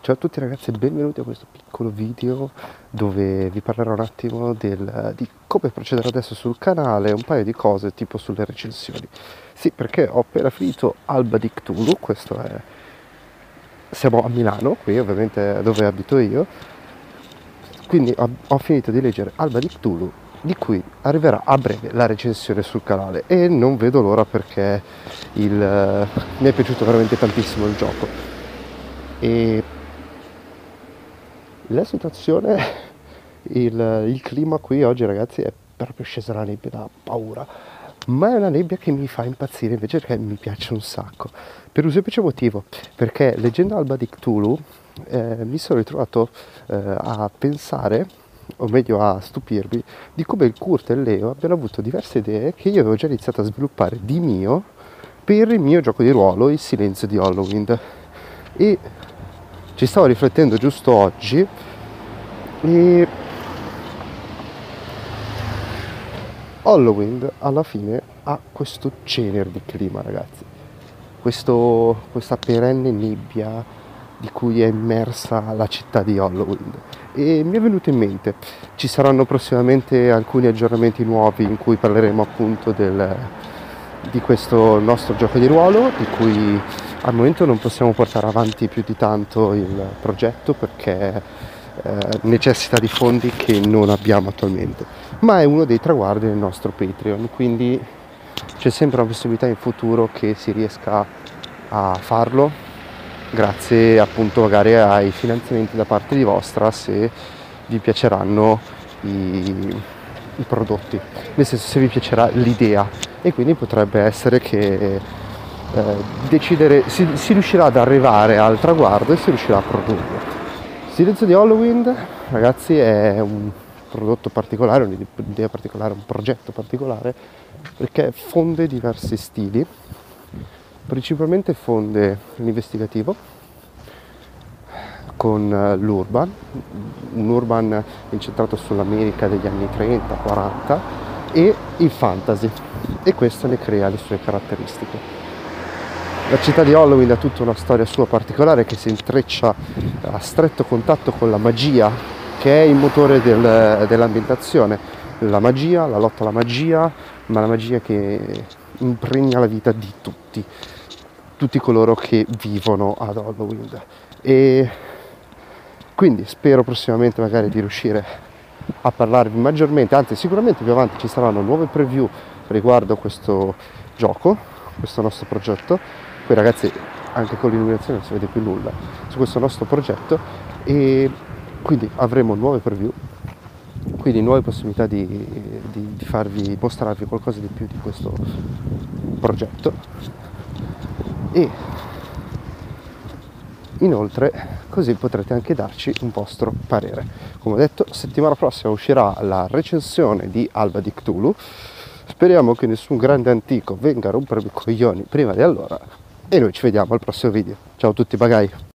Ciao a tutti ragazzi e benvenuti a questo piccolo video dove vi parlerò un attimo di come procedere adesso sul canale, un paio di cose tipo sulle recensioni. Sì, perché ho appena finito Alba di Cthulhu, siamo a Milano, qui ovviamente dove abito io, quindi ho finito di leggere Alba di Cthulhu, di cui arriverà a breve la recensione sul canale e non vedo l'ora perché mi è piaciuto veramente tantissimo il gioco. E la situazione, il clima qui oggi ragazzi è proprio scesa la nebbia da paura, ma è una nebbia che mi fa impazzire invece perché mi piace un sacco, per un semplice motivo, perché leggendo Alba di Cthulhu mi sono ritrovato a pensare, o meglio a stupirmi, di come il Kurt e il Leo abbiano avuto diverse idee che io avevo già iniziato a sviluppare di mio per il mio gioco di ruolo, Il Silenzio di Halloween. E ci stavo riflettendo giusto oggi e Halloween alla fine ha questo genere di clima ragazzi, questa perenne nebbia di cui è immersa la città di Halloween, e mi è venuto in mente, ci saranno prossimamente alcuni aggiornamenti nuovi in cui parleremo appunto di questo nostro gioco di ruolo, di cui al momento non possiamo portare avanti più di tanto il progetto perché necessita di fondi che non abbiamo attualmente, ma è uno dei traguardi del nostro Patreon, quindi c'è sempre una possibilità in futuro che si riesca a farlo grazie appunto magari ai finanziamenti da parte di vostra, se vi piaceranno i prodotti, nel senso se vi piacerà l'idea, e quindi potrebbe essere che si riuscirà ad arrivare al traguardo e si riuscirà a produrlo. Silenzio di Halloween ragazzi è un prodotto particolare, un'idea particolare, un progetto particolare, perché fonde diversi stili, principalmente fonde l'investigativo con l'urban, un urban incentrato sull'America degli anni 30-40, e il fantasy, e questo ne crea le sue caratteristiche. La città di Halloween ha tutta una storia sua particolare che si intreccia a stretto contatto con la magia, che è il motore dell'ambientazione. La magia, la lotta alla magia, ma la magia che impregna la vita di tutti coloro che vivono ad Halloween. E quindi spero prossimamente magari di riuscire a parlarvi maggiormente, anzi sicuramente più avanti ci saranno nuove preview riguardo questo gioco, questo nostro progetto. Qui ragazzi anche con l'illuminazione non si vede più nulla su questo nostro progetto, e quindi avremo nuove preview, quindi nuove possibilità di farvi mostrarvi qualcosa di più di questo progetto. E inoltre così potrete anche darci un vostro parere. Come ho detto, settimana prossima uscirà la recensione di Alba di Cthulhu, speriamo che nessun grande antico venga a rompermi i coglioni prima di allora, e noi ci vediamo al prossimo video. Ciao a tutti, bagai!